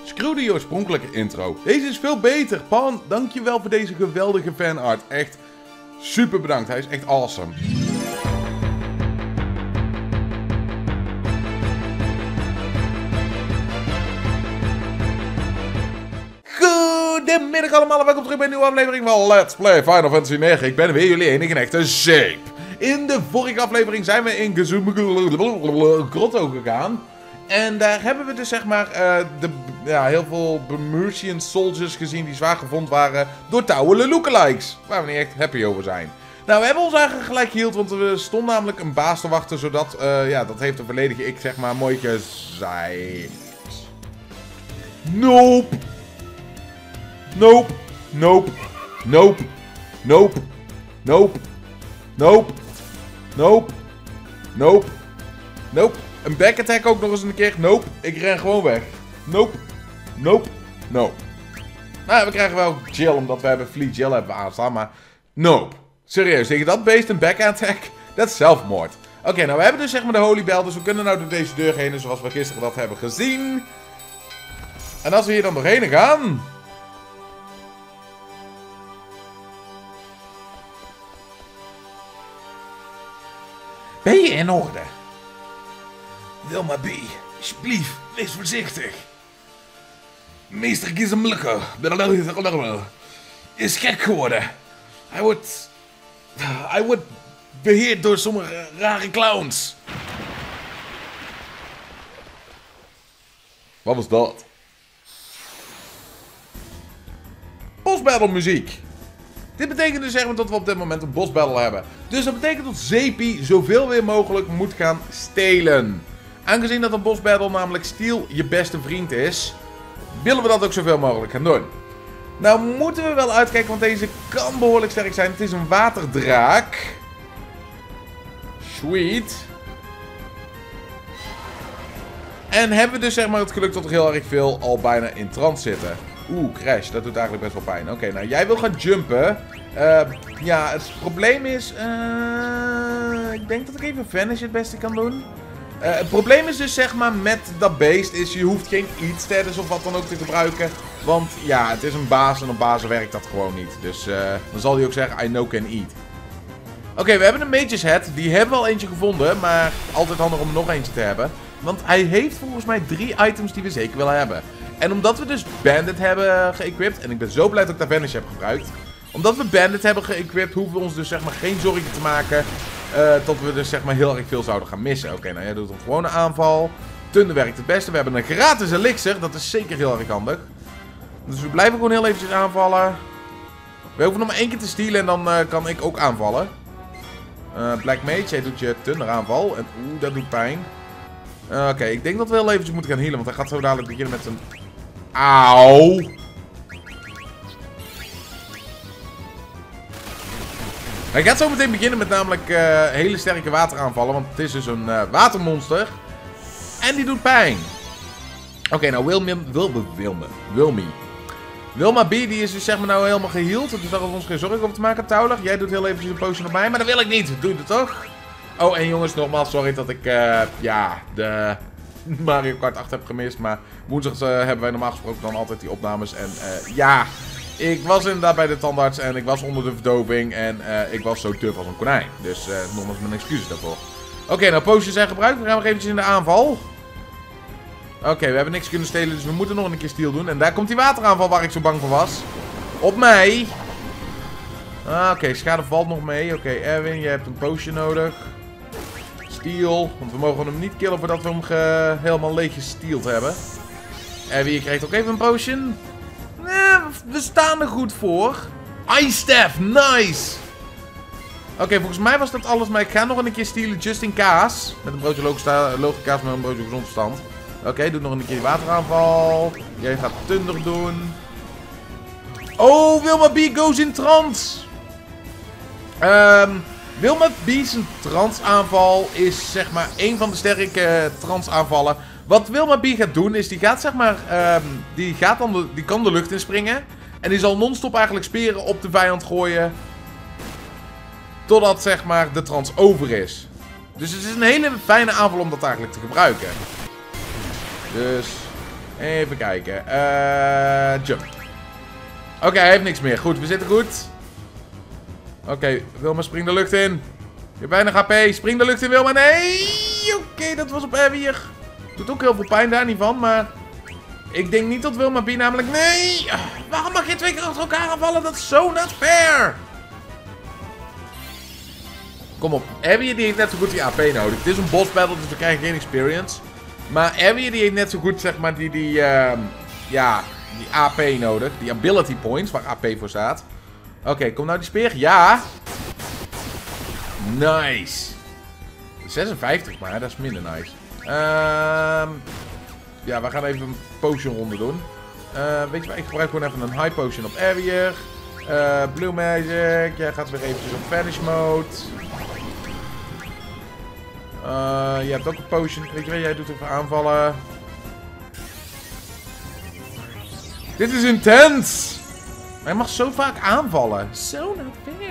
Screw die oorspronkelijke intro. Deze is veel beter. Pan, dankjewel voor deze geweldige fanart. Echt super bedankt. Hij is echt awesome. Goedemiddag allemaal en welkom terug bij een nieuwe aflevering van Let's Play Final Fantasy 9. Ik ben weer jullie enige en echte Zeep. In de vorige aflevering zijn we in Grotto gegaan. En daar hebben we dus zeg maar heel veel Bemersian soldiers gezien die zwaar gevonden waren door Touwele lookalikes. Waar we niet echt happy over zijn. Nou, we hebben ons eigenlijk gelijk geheeld, want we stonden namelijk een baas te wachten, zodat, dat heeft de volledige ik zeg maar mooi gezegd. Nope. Nope. Nope. Nope. Nope. Nope. Nope. Nope. Nope. Nope. Een back attack ook nog eens een keer. Nope. Ik ren gewoon weg. Nope. Nope. Nope. Nou, we krijgen wel chill, omdat we hebben Fleet Jill hebben aanstaan, maar nope. Serieus, tegen dat beest een back attack? Dat is zelfmoord. Oké, nou we hebben dus zeg maar de Holy Bell, dus we kunnen nou door deze deur heen, zoals we gisteren dat hebben gezien. En als we hier dan doorheen gaan... Ben je in orde? Wilma B, alsjeblieft, wees voorzichtig. Meester Gizemlukke is gek geworden. Hij wordt beheerd door sommige rare clowns. Wat was dat? Boss battle muziek. Dit betekent dus zeg maar dat we op dit moment een boss battle hebben. Dus dat betekent dat Zeepie zoveel weer mogelijk moet gaan stelen. Aangezien dat een boss battle namelijk steal je beste vriend is, willen we dat ook zoveel mogelijk gaan doen. Nou moeten we wel uitkijken, want deze kan behoorlijk sterk zijn. Het is een waterdraak. Sweet. En hebben we dus zeg maar het geluk dat er heel erg veel al bijna in trance zitten. Oeh, crash. Dat doet eigenlijk best wel pijn. Oké, nou jij wil gaan jumpen. Ja, het probleem is... ik denk dat ik even Vanish het beste kan doen. Het probleem is dus zeg maar met dat beest is je hoeft geen eat status of wat dan ook te gebruiken. Want ja, het is een baas en op bazen werkt dat gewoon niet. Dus dan zal hij ook zeggen I know can eat. Oké, we hebben een Mage's Head. Die hebben we al eentje gevonden, maar altijd handig om er nog eentje te hebben. Want hij heeft volgens mij 3 items die we zeker willen hebben. En omdat we dus Bandit hebben geëquipt, en ik ben zo blij dat ik daar Vanish heb gebruikt. Omdat we Bandit hebben geëquipt, hoeven we ons dus zeg maar geen zorgen te maken dat we dus zeg maar heel erg veel zouden gaan missen. Oké, nou jij doet een gewone aanval. Thunder werkt het beste. We hebben een gratis elixir, dat is zeker heel erg handig. Dus we blijven gewoon heel eventjes aanvallen. We hoeven nog maar 1 keer te stealen en dan kan ik ook aanvallen. Black Mage, jij doet je Thunder aanval. En oeh, dat doet pijn. Oké, ik denk dat we heel eventjes moeten gaan healen, want hij gaat zo dadelijk beginnen met zijn... Auw! Hij gaat zo meteen beginnen met namelijk hele sterke wateraanvallen, want het is dus een watermonster. En die doet pijn. Oké, nou Wilma B, die is dus zeg maar nou helemaal geheeld, dus daar hoeven we ons geen zorgen over te maken. Taulig, jij doet heel eventjes een potion op mij, maar dat wil ik niet. Doe je het toch? Oh, en jongens, nogmaals, sorry dat ik, de Mario Kart 8 heb gemist. Maar woensdag hebben wij normaal gesproken dan altijd die opnames. En ik was inderdaad bij de tandarts en ik was onder de verdoving. En ik was zo duf als een konijn. Dus nogmaals mijn excuses daarvoor. Oké, nou, potions zijn gebruikt. We gaan nog eventjes in de aanval. Oké, we hebben niks kunnen stelen, dus we moeten nog een keer steal doen. En daar komt die wateraanval waar ik zo bang voor was. Op mij. Oké, schade valt nog mee. Oké, Erwin, jij hebt een potion nodig. Steel, want we mogen hem niet killen voordat we hem helemaal leeg gesteeld hebben. En je krijgt ook even een potion. We staan er goed voor. Ice Staff, nice! Oké, volgens mij was dat alles, maar ik ga nog een keer stealen, just in case. Met een broodje logicaas met een broodje gezond verstand. Oké, doe nog een keer die wateraanval. Jij gaat Thunder doen. Oh, Wilma B goes in trance. Wilma B's transaanval is zeg maar een van de sterke transaanvallen. Wat Wilma B gaat doen is, die gaat zeg maar, die kan de lucht inspringen. En die zal non-stop eigenlijk speren op de vijand gooien. Totdat zeg maar de trans over is. Dus het is een hele fijne aanval om dat eigenlijk te gebruiken. Dus Even kijken. Jump. Oké, hij heeft niks meer. Goed, we zitten goed. Oké, Wilma, spring de lucht in. Je hebt weinig HP. Spring de lucht in, Wilma. Nee! Oké, dat was op Heavier. Doet ook heel veel pijn, daar niet van, maar... Ik denk niet dat Wilma B namelijk... Nee! Waarom mag je 2 keer achter elkaar aanvallen? Dat is zo not fair! Kom op. Heavier die heeft net zo goed die AP nodig. Het is een boss battle, dus we krijgen geen experience. Maar Heavier die heeft net zo goed, zeg maar, die AP nodig. Die ability points, waar AP voor staat. Oké, komt nou die speer? Ja! Nice! 56 maar, dat is minder nice. Ja, we gaan even een potion ronde doen. Weet je wat, ik gebruik gewoon even een high potion op Heavier. Blue Magic, jij gaat weer eventjes op Vanish mode. Je hebt ook een potion, weet je wat, jij doet even aanvallen. Dit is intens! Hij mag zo vaak aanvallen. So not fair.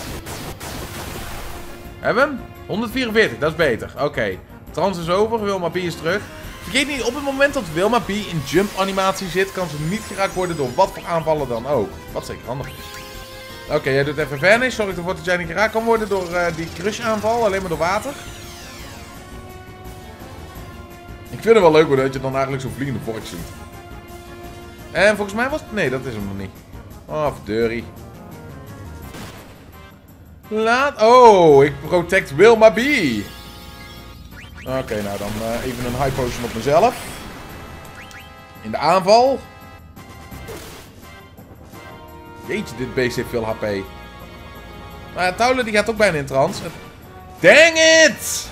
Hebben we hem? 144, dat is beter. Oké. Trans is over, Wilma B is terug. Vergeet niet, op het moment dat Wilma B in jump animatie zit, kan ze niet geraakt worden door wat voor aanvallen dan ook. Wat zeker handig is. Oké, jij doet even Vanish. Zorg ervoor dat jij niet geraakt kan worden door die crush aanval, alleen maar door water. Ik vind het wel leuk hoor, dat je dan eigenlijk zo'n vliegende vork ziet. En volgens mij was het... Nee, dat is hem nog niet. Oh, verdorie. Oh, ik protect Wilma B. Oké, nou dan even een high potion op mezelf. In de aanval. Jeetje, dit beest heeft veel HP. Maar Taule die gaat ook bijna in trance. Dang it!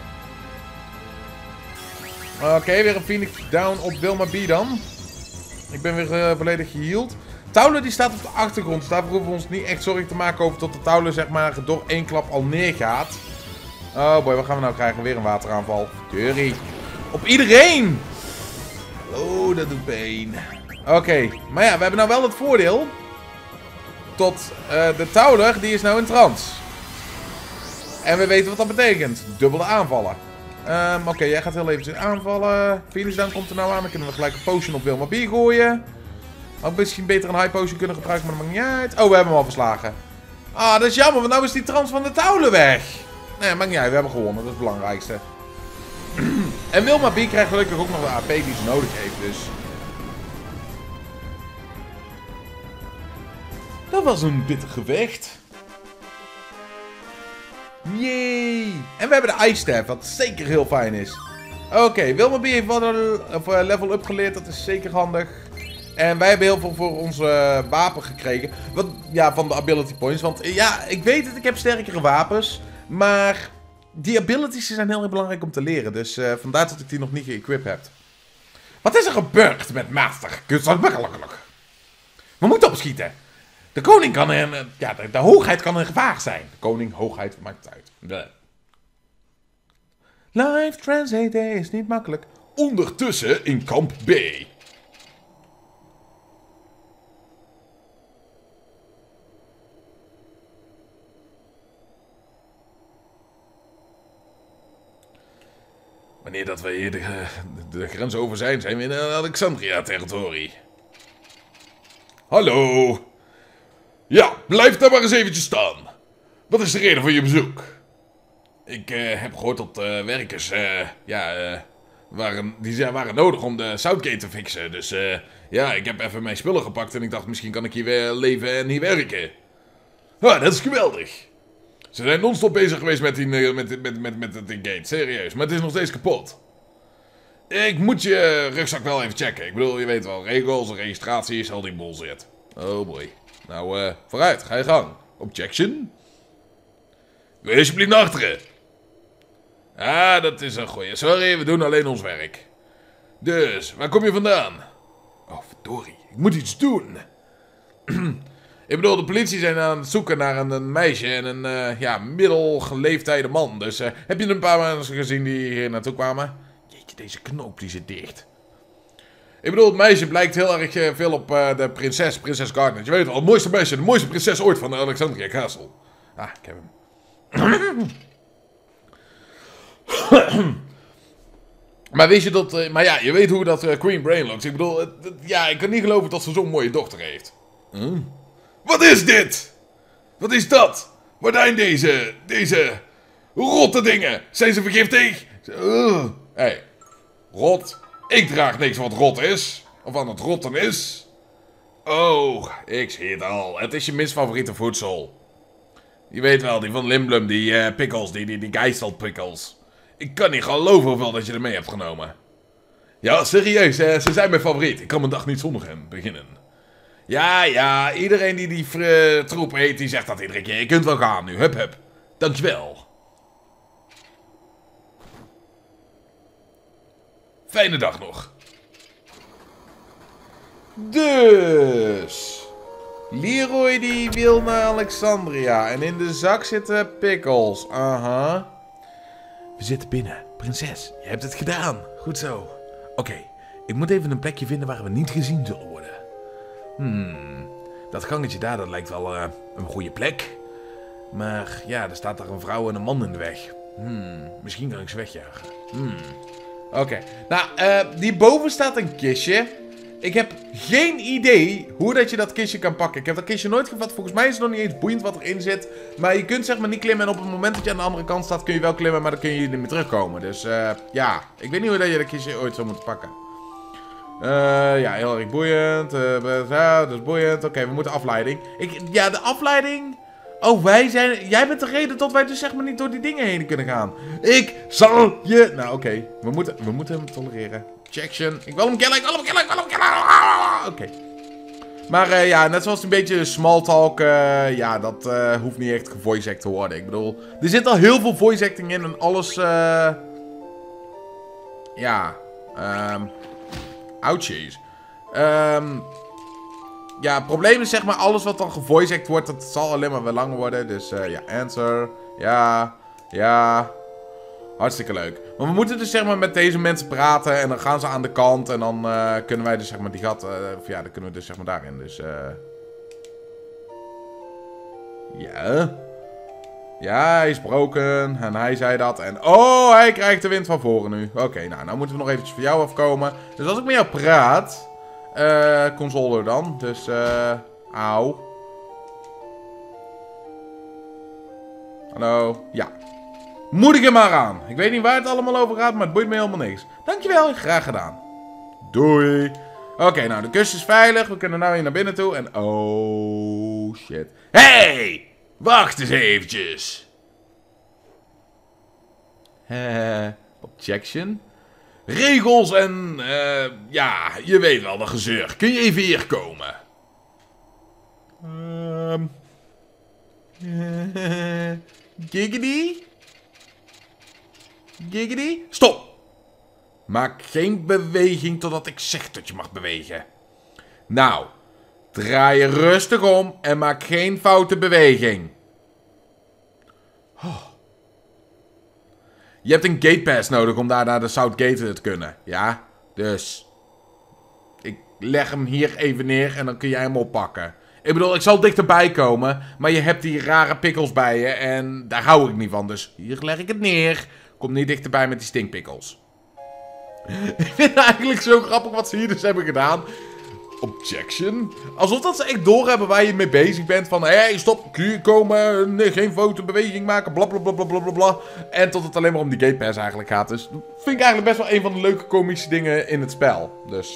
Oké, weer een Phoenix down op Wilma B dan. Ik ben weer volledig geheeld. Taule die staat op de achtergrond. Dus daar hoeven we ons niet echt zorgen te maken over tot de Taule zeg maar door één klap al neergaat. Oh boy, wat gaan we nou krijgen? Weer een wateraanval. Curry. Op iedereen! Oh, dat doet pijn. Oké, maar ja, we hebben nou wel het voordeel. Tot de Tauler, die is nou in trance. En we weten wat dat betekent. Dubbele aanvallen. Oké, jij gaat heel even aanvallen. Phoenix down komt er nou aan. Dan kunnen we gelijk een potion op Wilma B gooien. Ook misschien beter een high potion kunnen gebruiken, maar dat maakt niet uit. Oh, we hebben hem al verslagen. Ah, dat is jammer, want nou is die trance van de Tauler weg. Nee, maakt niet uit. We hebben gewonnen. Dat is het belangrijkste. En Wilma B krijgt gelukkig ook nog de AP die ze nodig heeft, dus... Dat was een bitter gevecht. Yay! En we hebben de Ice Staff, wat zeker heel fijn is. Oké, Wilma B heeft wat een level up geleerd, dat is zeker handig. En wij hebben heel veel voor onze wapen gekregen. Wat, ja, van de ability points. Want ja, ik weet het, ik heb sterkere wapens. Maar die abilities zijn heel erg belangrijk om te leren. Dus vandaar dat ik die nog niet geëquipt heb. Wat is er gebeurd met Master? We moeten opschieten. De koning kan ja, de hoogheid kan een gevaar zijn. De koning, hoogheid, maakt het uit. Live translate is niet makkelijk. Ondertussen in kamp B. Wanneer dat we hier de grens over zijn, zijn we in Alexandria-territorie. Hallo. Ja, blijf daar maar eens eventjes staan. Wat is de reden van je bezoek? Ik heb gehoord dat werkers, waren nodig om de Southgate te fixen. Dus ja, ik heb even mijn spullen gepakt en ik dacht misschien kan ik hier weer leven en hier werken. Ah, dat is geweldig. Ze zijn non-stop bezig geweest met het gate, serieus. Maar het is nog steeds kapot. Ik moet je rugzak wel even checken. Ik bedoel, je weet wel, regels, registraties, al die bullshit. Oh boy. Nou, vooruit, ga je gang. Objection? Wil je alsjeblieft naar achteren? Ah, dat is een goeie. Sorry, we doen alleen ons werk. Dus, waar kom je vandaan? Oh, verdorie. Ik moet iets doen. Ik bedoel, de politie zijn aan het zoeken naar een meisje en een middelgeleefde man. Dus heb je een paar mensen gezien die hier naartoe kwamen? Jeetje, deze knoop die zit dicht. Ik bedoel, het meisje blijkt heel erg veel op de prinses Gardner. Je weet wel, het mooiste meisje, de mooiste prinses ooit van de Alexandria Castle. Ah, ik heb hem. Maar wist je dat... maar ja, je weet hoe dat Queen Brain loopt. Ik bedoel, ja, ik kan niet geloven dat ze zo'n mooie dochter heeft. Wat is dit? Wat is dat? Wat zijn deze rotte dingen? Zijn ze vergiftig? Hey, rot. Ik draag niks wat rot is. Of aan het rotten is. Oh, ik zie het al. Het is je minst favoriete voedsel. Je weet wel, die van Limblum, die pickles, die geistelpickles. Ik kan niet geloven hoeveel dat je ermee hebt genomen. Ja, serieus, ze zijn mijn favoriet. Ik kan mijn dag niet zonder hen beginnen. Ja, iedereen die troep eet, die zegt dat iedere keer. Je kunt wel gaan nu, hup. Dankjewel. Fijne dag nog. Dus... Leroy die wil naar Alexandria. En in de zak zitten pickles. Aha. We zitten binnen. Prinses, je hebt het gedaan. Goed zo. Oké, ik moet even een plekje vinden waar we niet gezien zullen worden. Dat gangetje daar, dat lijkt wel een goede plek. Maar ja, er staat daar een vrouw en een man in de weg. Misschien kan ik ze wegjagen. Oké. Nou, hierboven staat een kistje. Ik heb geen idee hoe dat je dat kistje kan pakken. Ik heb dat kistje nooit gevat. Volgens mij is het nog niet eens boeiend wat erin zit. Maar je kunt zeg maar niet klimmen. En op het moment dat je aan de andere kant staat kun je wel klimmen. Maar dan kun je niet meer terugkomen. Dus ja, ik weet niet hoe dat je dat kistje ooit zou moeten pakken. Ja, heel erg boeiend. Dat is boeiend. Oké, we moeten afleiding. Ja, de afleiding... Oh, jij bent de reden dat wij dus zeg maar niet door die dingen heen kunnen gaan. Ik zal je... Nou, oké. We moeten hem tolereren. Objection. Ik wil hem killen. Oké. Maar ja, net zoals een beetje small talk. Ja, dat hoeft niet echt gevoice act te worden. Ik bedoel, er zit al heel veel voice acting in en alles... ja. Ouchies. Ja, het probleem is zeg maar alles wat dan gevoice act wordt, dat zal alleen maar weer langer worden. Dus ja, answer. Ja. Hartstikke leuk. Maar we moeten dus zeg maar met deze mensen praten en dan gaan ze aan de kant en dan kunnen wij dus zeg maar die gat, of ja, dan kunnen we dus zeg maar daarin. Dus ja. Ja, hij is broken en hij zei dat en oh, hij krijgt de wind van voren nu. Oké, nou moeten we nog eventjes van jou afkomen. Dus als ik met jou praat... console dan. Dus, auw. Hallo. Ja. Moedig hem maar aan. Ik weet niet waar het allemaal over gaat, maar het boeit me helemaal niks. Dankjewel, graag gedaan. Doei. Oké, nou, de kust is veilig. We kunnen nou hier naar binnen toe. En, oh, shit. Hey! Wacht eens eventjes. Objection. Regels en, ja, je weet wel, de gezeur. Kun je even hier komen? Giggity? Stop! Maak geen beweging totdat ik zeg dat je mag bewegen. Nou, draai je rustig om en maak geen foute beweging. Oh. Je hebt een gate pass nodig om daar naar de South Gate te kunnen. Ja, dus... Ik leg hem hier even neer en dan kun jij hem oppakken. Ik bedoel, ik zal dichterbij komen, maar je hebt die rare pickles bij je en daar hou ik niet van. Dus hier leg ik het neer. Kom niet dichterbij met die stinkpickles. Ik vind het eigenlijk zo grappig wat ze hier dus hebben gedaan. Objection. Alsof dat ze echt doorhebben waar je mee bezig bent. Van, hé, stop, kun je komen, nee, geen fotobeweging maken, blablabla. En tot het alleen maar om die gate pass eigenlijk gaat. Dus dat vind ik eigenlijk best wel een van de leuke komische dingen in het spel. Dus...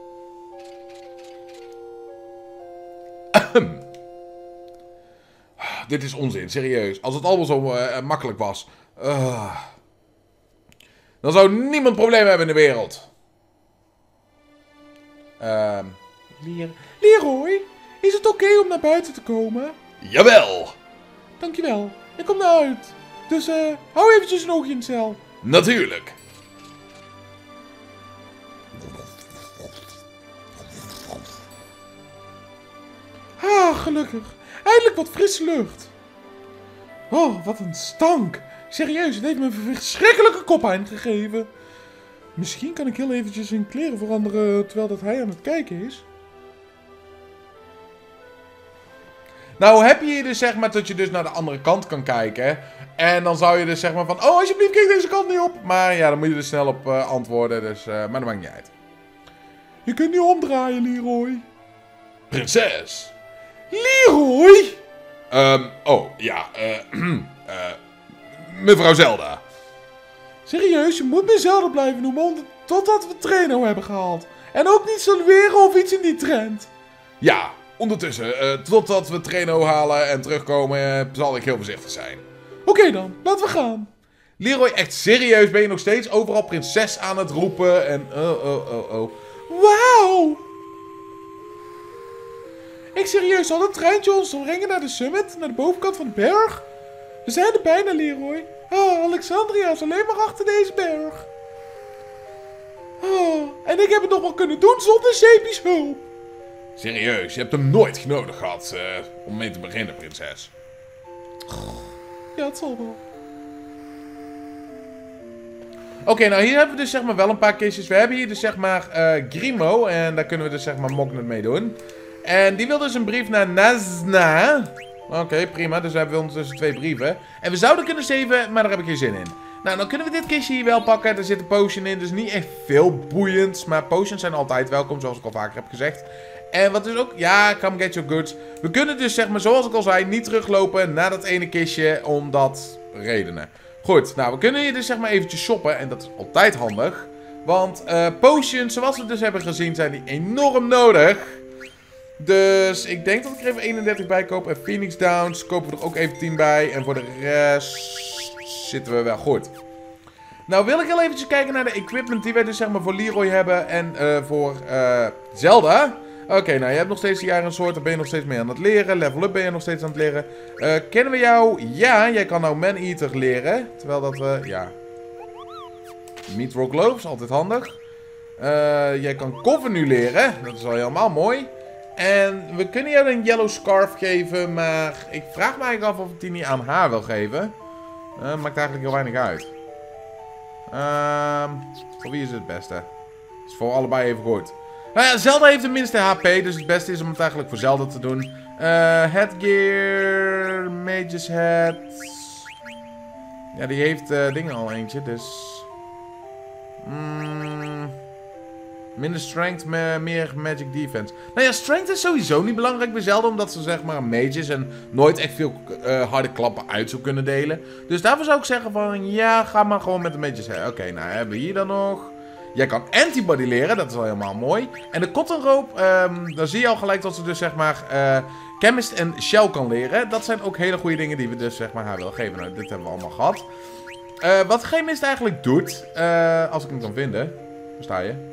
Dit is onzin, serieus. Als het allemaal zo makkelijk was. Dan zou niemand problemen hebben in de wereld. Leroy, is het oké om naar buiten te komen? Jawel. Dankjewel, ik kom naar uit. Dus hou eventjes een oogje in de cel. Natuurlijk. Gelukkig. Eindelijk wat frisse lucht. Oh, wat een stank. Serieus, het heeft me een verschrikkelijke koppijn gegeven. Misschien kan ik heel eventjes zijn kleren veranderen terwijl dat hij aan het kijken is. Nou heb je hier dus zeg maar dat je dus naar de andere kant kan kijken. En dan zou je dus zeg maar van, oh alsjeblieft kijk deze kant niet op. Maar ja, dan moet je er snel op antwoorden. Dus, maar dat maakt niet uit. Je kunt niet omdraaien, Leroy. Prinses. Leroy? Oh, ja, mevrouw Zelda. Serieus, je moet me Zelda blijven noemen totdat we Treno hebben gehaald. En ook niet salveren of iets in die trend. Ja, ondertussen, totdat we Treno halen en terugkomen, zal ik heel voorzichtig zijn. Oké dan, laten we gaan. Leroy, echt serieus, ben je nog steeds overal prinses aan het roepen en oh. Wauw! Ik serieus, zal het treintje ons brengen naar de summit, naar de bovenkant van de berg? We zijn er bijna, Leroy. Oh, Alexandria is alleen maar achter deze berg. Oh, en ik heb het nog wel kunnen doen zonder Seppi's hulp. Serieus, je hebt hem nooit nodig gehad om mee te beginnen, prinses. Ja, het zal wel. Oké, nou hier hebben we dus zeg maar wel een paar kistjes. We hebben hier dus zeg maar Grimo en daar kunnen we dus zeg maar Moknet mee doen. En die wil dus een brief naar Nazna. Oké, prima. Dus we hebben ondertussen 2 brieven. En we zouden kunnen saven, maar daar heb ik geen zin in. Nou, dan kunnen we dit kistje hier wel pakken. Er zit een potion in, dus niet echt veel boeiends. Maar potions zijn altijd welkom, zoals ik al vaker heb gezegd. En wat dus ook... Ja, come get your goods. We kunnen dus, zeg maar, zoals ik al zei, niet teruglopen naar dat ene kistje. Omdat redenen. Goed, nou, we kunnen hier dus, zeg maar, eventjes shoppen. En dat is altijd handig. Want potions, zoals we dus hebben gezien, zijn die enorm nodig. Dus ik denk dat ik er even 31 bij koop. En Phoenix Downs kopen we er ook even 10 bij. En voor de rest zitten we wel goed. Nou wil ik heel eventjes kijken naar de equipment die wij dus zeg maar voor Leroy hebben. En voor Zelda. Oké, nou je hebt nog steeds de jaren soort. Daar ben je nog steeds mee aan het leren. Level up ben je nog steeds aan het leren. Kennen we jou? Ja, jij kan nou Man-Eater leren. Terwijl dat we, ja. Meat Roll Gloves, altijd handig. Jij kan Cover nu leren. Dat is al helemaal mooi. En we kunnen jou een Yellow Scarf geven, maar ik vraag me eigenlijk af of ik die niet aan haar wil geven. Maakt eigenlijk heel weinig uit. Voor wie is het beste? Is voor allebei even goed. Nou ja, Zelda heeft de minste HP, dus het beste is om het eigenlijk voor Zelda te doen. Headgear, Mage's Head. Ja, die heeft dingen al eentje, dus... Minder strength, meer magic defense. Nou ja, strength is sowieso niet belangrijk bij Zelda, omdat ze zeg maar een mage is en nooit echt veel harde klappen uit zou kunnen delen. Dus daarvoor zou ik zeggen van, ja, ga maar gewoon met de mages. Oké, nou hebben we hier dan nog. Jij kan antibody leren, dat is al helemaal mooi. En de cotton rope, dan zie je al gelijk dat ze dus zeg maar chemist en shell kan leren. Dat zijn ook hele goede dingen die we dus zeg maar haar willen geven. Nou, dit hebben we allemaal gehad. Wat chemist eigenlijk doet, als ik hem kan vinden. Waar sta je?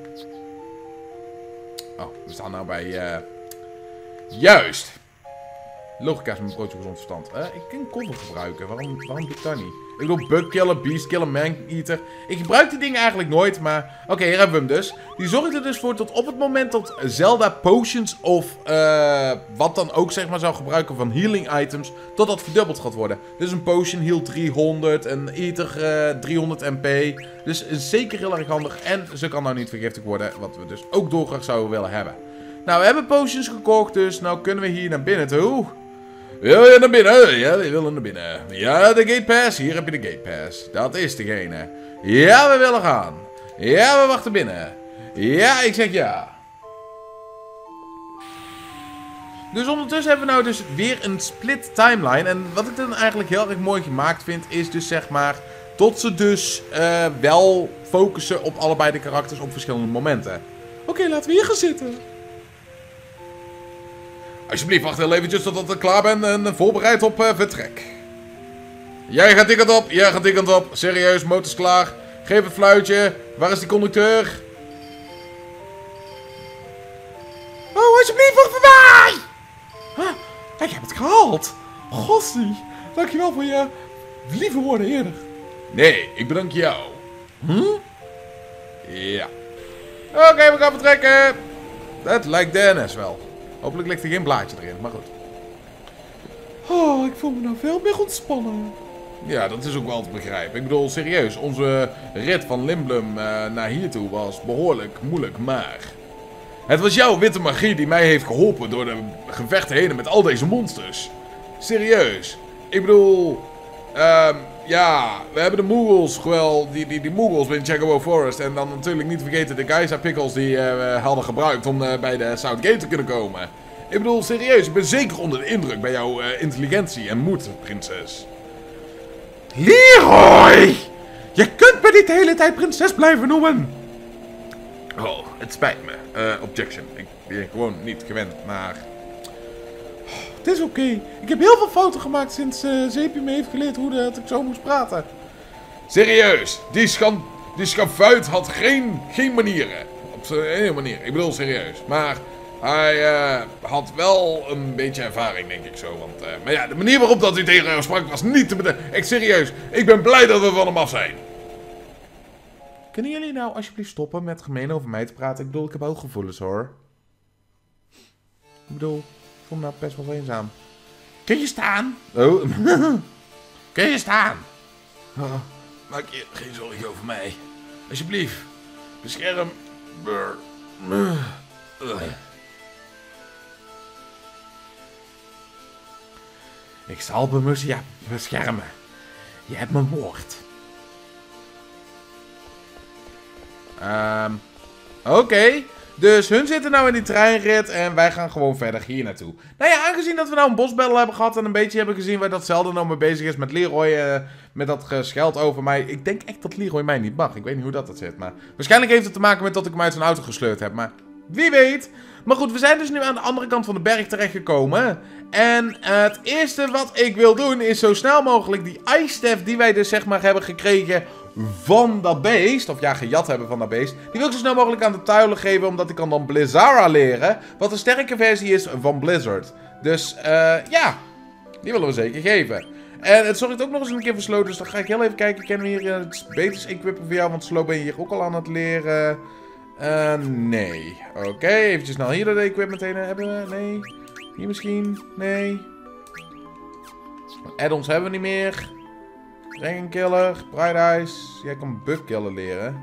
Oh, we staan nou bij... Juist! Logica is mijn broodje gezond verstand. Ik kan cover gebruiken. Waarom doe ik dat niet? Ik bedoel Bug Killer, Beast Killer, Man Eater. Ik gebruik die dingen eigenlijk nooit, maar... Oké, hier hebben we hem dus. Die zorgt er dus voor tot op het moment dat Zelda potions of... wat dan ook zeg maar zou gebruiken van healing items... tot dat verdubbeld gaat worden. Dus een potion heal 300, een Eater 300 MP. Dus zeker heel erg handig. En ze kan nou niet vergiftigd worden, wat we dus ook dolgraag zouden willen hebben. Nou, we hebben potions gekocht, dus nou kunnen we hier naar binnen toe. Wil je naar binnen? Ja, we willen naar binnen. Ja, de gate pass. Hier heb je de gate pass. Dat is degene. Ja, we willen gaan. Ja, we wachten binnen. Ja, ik zeg ja. Dus ondertussen hebben we nou dus weer een split timeline. En wat ik dan eigenlijk heel erg mooi gemaakt vind, is dus zeg maar... tot ze dus wel focussen op allebei de karakters op verschillende momenten. Oké, laten we hier gaan zitten. Alsjeblieft, wacht heel eventjes totdat ik klaar ben en voorbereid op vertrek. Jij gaat die kant op, jij gaat die kant op. Serieus, motor is klaar. Geef het fluitje. Waar is die conducteur? Oh, alsjeblieft, wacht voor mij! Ik heb het gehaald. Gossie, dankjewel voor je lieve woorden eerder. Nee, ik bedank jou. Ja. Oké, we gaan vertrekken. Dat lijkt DNS wel. Hopelijk ligt er geen blaadje erin, maar goed. Oh, ik voel me nou veel meer ontspannen. Ja, dat is ook wel te begrijpen. Ik bedoel, serieus, onze rit van Limblum naar hier toe was behoorlijk moeilijk, maar... Het was jouw witte magie die mij heeft geholpen door de gevechten heen met al deze monsters. Serieus. Ik bedoel... ja, we hebben de Moogles, wel, die Moogles in Chocobo Forest. En dan natuurlijk niet vergeten de Geisa Pickles die we hadden gebruikt om bij de South Gate te kunnen komen. Ik bedoel, serieus, ik ben zeker onder de indruk bij jouw intelligentie en moed, prinses. Leroy! Je kunt me niet de hele tijd prinses blijven noemen. Oh, het spijt me. Objection. Ik ben gewoon niet gewend naar... Het is oké. Ik heb heel veel fouten gemaakt sinds Zeepje me heeft geleerd hoe dat ik zo moest praten. Serieus, die schavuit had geen manieren. Op zijn manier. Ik bedoel serieus. Maar hij had wel een beetje ervaring, denk ik zo. Want, maar ja, de manier waarop dat hij tegen hem sprak was niet te bedenken. Echt serieus. Ik ben blij dat we van hem af zijn. Kunnen jullie nou alsjeblieft stoppen met gemeen over mij te praten? Ik bedoel, ik heb ook gevoelens hoor. Ik bedoel, ik voel me nou best wel eenzaam. Kun je staan? Oh. Kun je staan? Oh, maak je geen zorgen over mij. Alsjeblieft. Bescherm. Ik zal Bemusia beschermen. Je hebt mijn woord. Oké. Dus hun zitten nou in die treinrit en wij gaan gewoon verder hier naartoe. Nou ja, aangezien dat we nou een bosbattle hebben gehad en een beetje hebben gezien waar dat Zelda nou mee bezig is met Leroy, met dat gescheld over mij. Ik denk echt dat Leroy mij niet mag. Ik weet niet hoe dat zit, maar waarschijnlijk heeft het te maken met dat ik hem uit zijn auto gesleurd heb, maar wie weet. Maar goed, we zijn dus nu aan de andere kant van de berg terechtgekomen. En het eerste wat ik wil doen is zo snel mogelijk die Ice Staff die wij dus zeg maar hebben gekregen van dat beest, of ja, gejat hebben van dat beest, die wil ik zo snel mogelijk aan de tuilen geven, omdat ik kan dan Blizzara leren, wat een sterke versie is van Blizzard. Dus, ja, die willen we zeker geven. En het zorgt ook nog eens een keer voor Slow, dus dan ga ik heel even kijken, kunnen we hier iets beters equippen voor jou, want Slow ben je hier ook al aan het leren. Nee. Oké, eventjes snel hier de equipment heen hebben we, nee. Hier misschien, nee. Add-ons hebben we niet meer. Dragon Killer, Bright Eyes. Jij kan Bug Killer leren.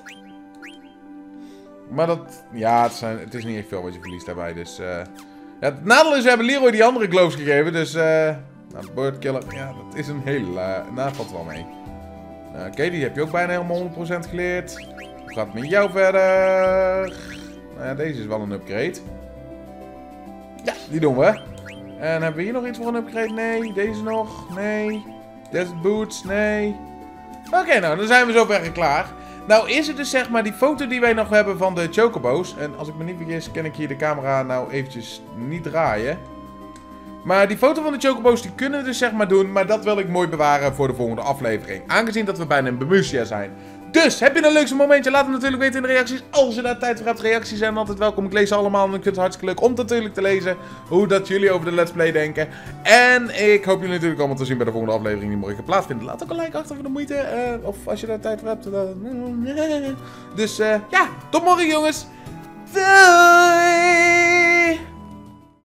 Maar dat... Ja, het is niet echt veel wat je verliest daarbij. Dus... ja, het nadeel is, we hebben Leroy die andere gloves gegeven. Dus... nou, Bird Killer. Ja, dat is een hele... nou, valt wel mee. Oké, die heb je ook bijna helemaal 100% geleerd. Hoe gaat het met jou verder? Nou ja, deze is wel een upgrade. Ja, die doen we. En hebben we hier nog iets voor een upgrade? Nee. Deze nog? Nee. Desert Boots? Nee. Oké, nou, dan zijn we zover klaar. Nou is het dus zeg maar die foto die wij nog hebben van de Chocobo's. En als ik me niet vergis, kan ik hier de camera nou eventjes niet draaien. Maar die foto van de Chocobo's die kunnen we dus zeg maar doen. Maar dat wil ik mooi bewaren voor de volgende aflevering. Aangezien dat we bijna in Bemusia zijn. Dus, heb je een leukste momentje? Laat het natuurlijk weten in de reacties. Als je daar tijd voor hebt, reacties zijn altijd welkom. Ik lees ze allemaal en ik vind het hartstikke leuk om natuurlijk te lezen hoe dat jullie over de Let's Play denken. En ik hoop jullie natuurlijk allemaal te zien bij de volgende aflevering die morgen plaatsvindt. Laat ook een like achter voor de moeite. Of als je daar tijd voor hebt. Dus ja, tot morgen jongens. Doei!